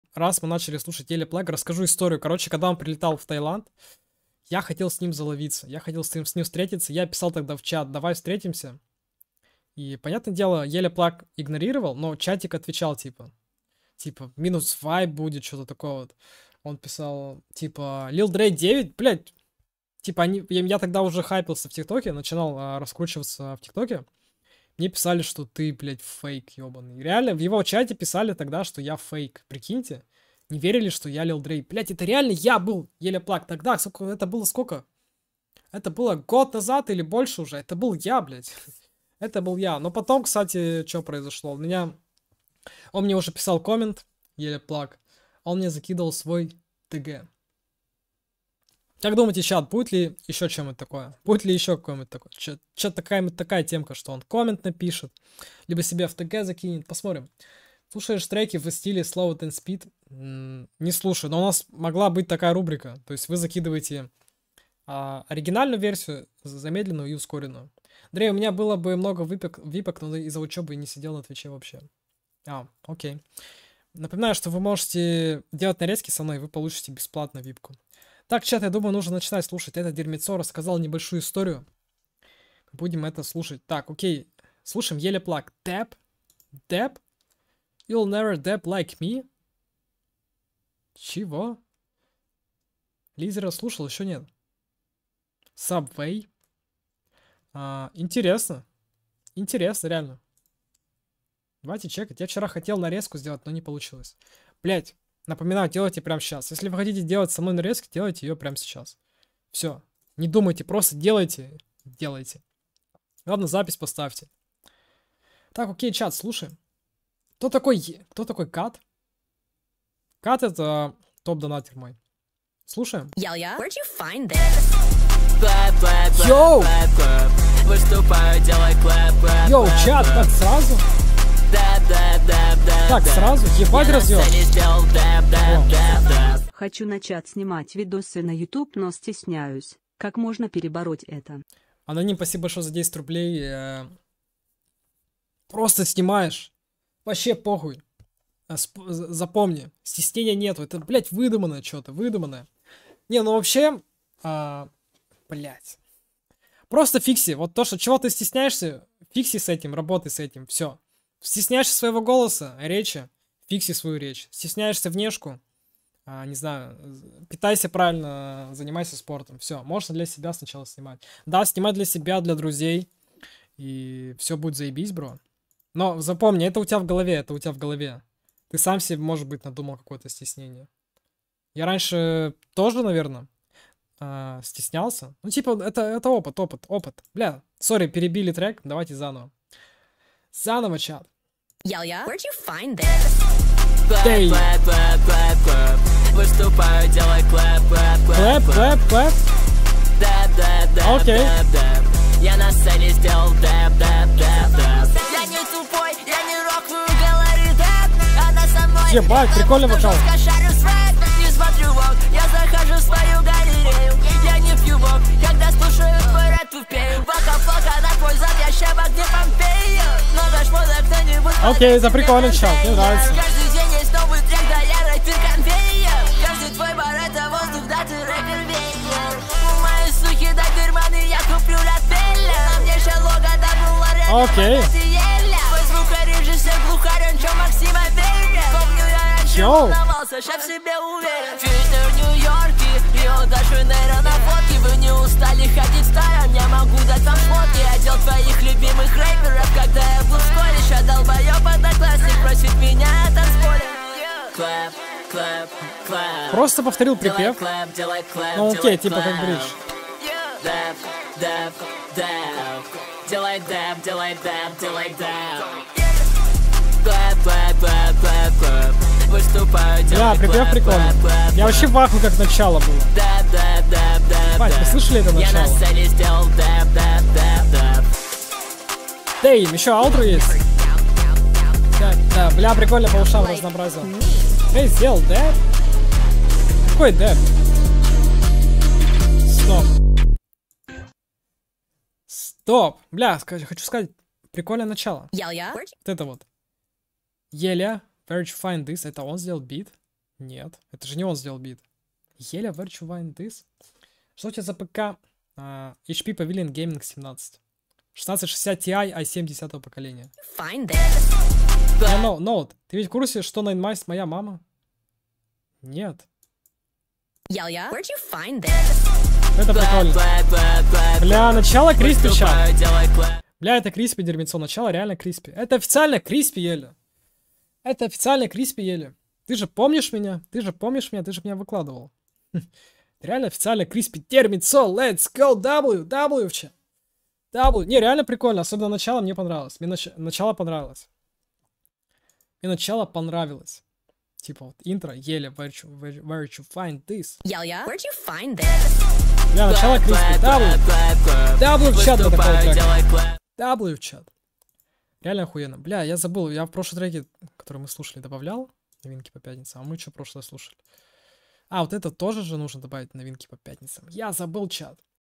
раз мы начали слушать Yellow Plug, расскажу историю. Короче, когда он прилетал в Таиланд, я хотел с ним заловиться, я хотел с ним встретиться. Я писал тогда в чат, давай встретимся. И, понятное дело, Yellow Plug игнорировал, но чатик отвечал, типа, минус вайб будет, что-то такое вот. Он писал, типа, Lil Drake 9, блядь, типа, я тогда уже хайпился в ТикТоке, начинал раскручиваться в ТикТоке. Мне писали, что ты, блядь, фейк, ёбаный. Реально, в его чате писали тогда, что я фейк. Прикиньте. Не верили, что я Lil Drake. Блядь, это реально я был Yellow Plug. Тогда, это было сколько? Это было год назад или больше уже. Это был я, блядь. Это был я. Но потом, кстати, что произошло? Он мне уже писал коммент, Yellow Plug. Он мне закидывал свой ТГ. Как думаете, чат, будет ли еще чем-нибудь такое? Будет ли еще какое-нибудь такое? Что-то такая темка, что он коммент напишет, либо себе в ТГ закинет. Посмотрим. Слушаешь треки в стиле Slow and Speed? Не слушаю, но у нас могла быть такая рубрика. То есть вы закидываете оригинальную версию, замедленную и ускоренную. Андрей, у меня было бы много випок, но из-за учебы не сидел на Твиче вообще. Окей. Напоминаю, что вы можете делать нарезки со мной, и вы получите бесплатно випку. Так, чат, я думаю, нужно начинать слушать. Это дерьмецо рассказал небольшую историю. Будем это слушать. Так, окей. Слушаем Yellow Plug. Dab? You'll never dab like me? Чего? Лизера слушал, еще нет. Subway. Интересно. Интересно, реально. Давайте чекать. Я вчера хотел нарезку сделать, но не получилось. Блять. Напоминаю, делайте прямо сейчас. Если вы хотите делать со мной нарезки, делайте ее прямо сейчас. Все. Не думайте, просто делайте. Ладно, запись поставьте. Так, окей, чат, слушаем. Кто такой Кат? Кат — это топ-донатер мой. Слушаем. Йоу! Йоу, чат, так сразу? Так, сразу? Ебать развел. Хочу начать снимать видосы на YouTube, но стесняюсь. Как можно перебороть это? Аноним, спасибо большое за 10 рублей. Просто снимаешь. Вообще похуй. Запомни, стеснения нету. Это, блядь, выдуманное что-то, выдуманное. Не, ну вообще, блядь. Просто фикси. Вот то, что чего ты стесняешься, фикси с этим, работай с этим, все. Стесняешься своего голоса, речи, фикси свою речь. Стесняешься внешку, не знаю, питайся правильно, занимайся спортом. Все, можно для себя сначала снимать. Да, снимать для себя, для друзей, и все будет заебись, бро. Но запомни, это у тебя в голове, Ты сам себе, может быть, надумал какое-то стеснение. Я раньше тоже, наверное, стеснялся. Ну, типа, это опыт. Бля, сори, перебили трек, давайте заново. Заново, чат. Where'd you find this? Эй! Выступаю, делай Клэп. Окей. Я на сцене сделал дэп. Я не тупой, я не рокаю, говорит дэп. Она со мной. Ебать, прикольный вокал. Не смотрю вок, я захожу в свою галерею. Я не пью вок, когда слушаю твой рэп тупею. Пока на твой зад, я ща в огне Помпею. Много шмоток, кто-нибудь. Окей, это прикольный чат, мне нравится. Каждый день есть новый трек, да я рэпер конвейер. Каждый твой бар это воздух, да ты рэпер веер. Мои сухи, да карманы, я куплю лапеля. На мне шалога, да был ларен. Окей. Твой звукорежиссер глухарь, он чё Максима верит. Помню я раньше волновался, ща в себе уверен. Твиттер в Нью-Йорке, Рио-де-Жанейро на фотке. Вы не устали ходить в старом, я могу дать вам фотки. Одел твоих любимых рэперов, когда я был в школе. Ща долбоёб одноклассник просит меня о танцполе. Клэп. Просто повторил припев. Ну окей, типа как бридж. Делай Выступаю, да, припев прикольный. Я вообще в ахуе, как начало было. Бать, вы слышали это начало? Дейм, еще аутро есть. Да, бля, прикольно по ушам разнообразил. Эй, сделал дэп? Какой дэп? Стоп. Бля, хочу сказать, прикольное начало. Вот это вот. Еля, where'd you find this? Это он сделал бит? Нет, это же не он сделал бит. Еле Where You Find This? Что у тебя за ПК? HP Pavilion Gaming 17. 1660 Ti i7 10-го поколения. Ноут, ты ведь в курсе, что Найнмайс моя мама? Нет. Это прикольно. Бля, начало Криспи чат. Бля, это Криспи дерьмецо. Начало реально Криспи. Это официально Криспи Еле. Это официально Криспи Еле. Ты же помнишь меня? Ты же меня выкладывал. Реально официально Криспи дерьмецо. Let's go W в чат. W. Не, реально прикольно. Особенно начало мне понравилось. Мне начало понравилось. Типа вот интро, еле, where you find this? Where'd you find this? Бля, начало Криспи, W в чат на такой трек. W в чат. Реально охуенно. Бля, я забыл, я в прошлом треке, который мы слушали, добавлял новинки по пятницам, а мы что прошлое слушали? А, вот это тоже же нужно добавить новинки по пятницам. Я забыл чат.